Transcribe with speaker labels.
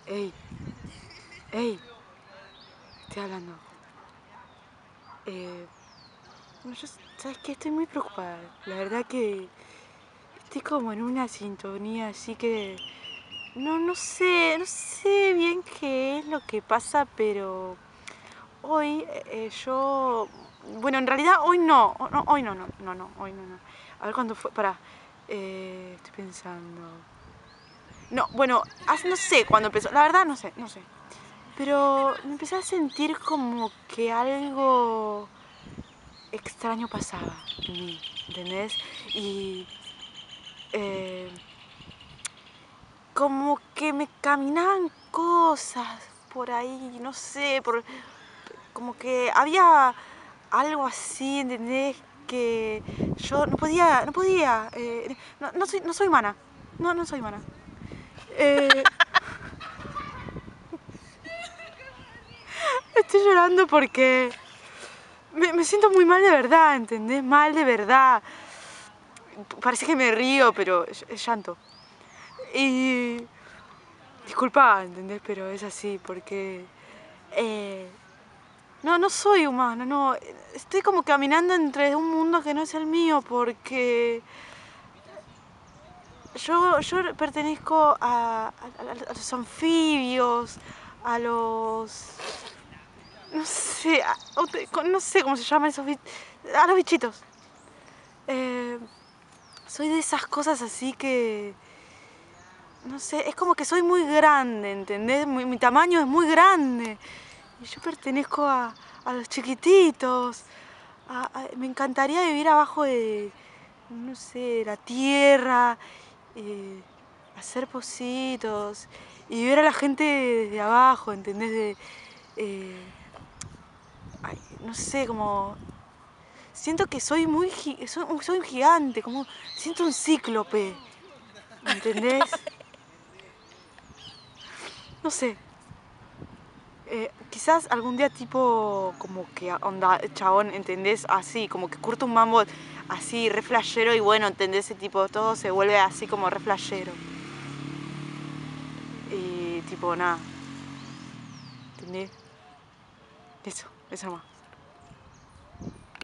Speaker 1: Ey, ey, estoy hablando. Bueno, ¿sabes qué? Estoy muy preocupada. La verdad que estoy como en una sintonía así que... No sé bien qué es lo que pasa, pero hoy yo... Bueno, en realidad hoy no, hoy no. A ver cuándo fue, pará, estoy pensando... No, bueno, no sé cuándo empezó, la verdad no sé. Pero me empecé a sentir como que algo extraño pasaba en mí, ¿entendés? Y como que me caminaban cosas por ahí, no sé, como que había algo así, ¿entendés? Que yo no podía, no soy humana, no soy humana. Estoy llorando porque me siento muy mal de verdad, ¿entendés? Mal de verdad. Parece que me río, pero es llanto. Y... disculpa, ¿entendés? Pero es así, porque... no soy humana, no. Estoy como caminando entre un mundo que no es el mío, porque... Yo pertenezco a los anfibios, a los... no sé, no sé cómo se llaman esos bichos. A los bichitos. Soy de esas cosas así que... no sé, es como que soy muy grande, ¿entendés? Mi tamaño es muy grande. Y yo pertenezco a los chiquititos. Me encantaría vivir abajo de, no sé, la tierra, hacer pocitos y ver a la gente desde abajo, ¿entendés? No sé, como... siento que soy soy un gigante, como... siento un cíclope, ¿entendés? No sé. Quizás algún día tipo como que onda chabón, ¿entendés? Así, como que curto un mambo así re flashero y bueno, ¿entendés? Ese tipo, todo se vuelve así como re flashero. Y tipo, nada, ¿entendés? Eso nomás.